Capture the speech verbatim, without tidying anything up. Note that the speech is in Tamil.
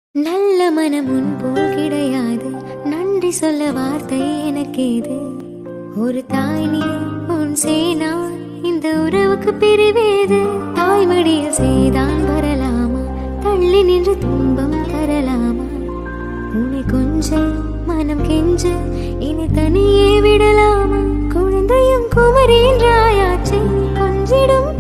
நல்ல மனம் உன் போல் கிடையாது, நன்றி சொல்ல வார்த்தை எனக்கேது. ஒரு தாய் நீ உன் சேனா, இந்த உறவுக்கு பிரிவேது. தாய்மடியில் செய்தான் வரலாமா, தள்ளி நின்று துன்பம் தரலாமா? உன்னை கொஞ்சம் மனம் கெஞ்ச இனி தனியே விடலாமா? குழந்தையும் குமரின் ராயாச்சை கொஞ்சிடும்